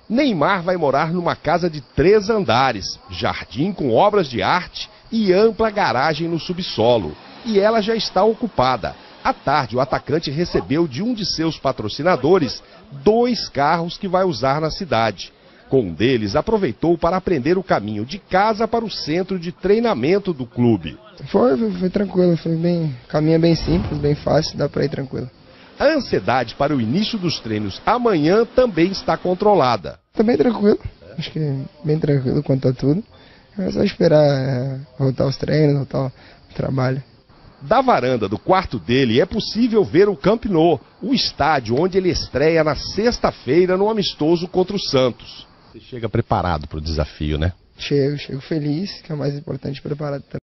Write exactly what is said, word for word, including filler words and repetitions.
Neymar vai morar numa casa de três andares, jardim com obras de arte e ampla garagem no subsolo. E ela já está ocupada. À tarde, o atacante recebeu de um de seus patrocinadores dois carros que vai usar na cidade. Com um deles, aproveitou para aprender o caminho de casa para o centro de treinamento do clube. Foi, foi, foi tranquilo, foi bem, caminho é bem simples, bem fácil, dá para ir tranquilo. A ansiedade para o início dos treinos amanhã também está controlada. Tá bem tranquilo, acho que bem tranquilo quanto a tudo. É só esperar é, voltar aos treinos, voltar ao trabalho. Da varanda do quarto dele é possível ver o Camp Nou, o estádio onde ele estreia na sexta-feira no amistoso contra o Santos. Você chega preparado para o desafio, né? Chego, chego feliz, que é o mais importante, preparado também.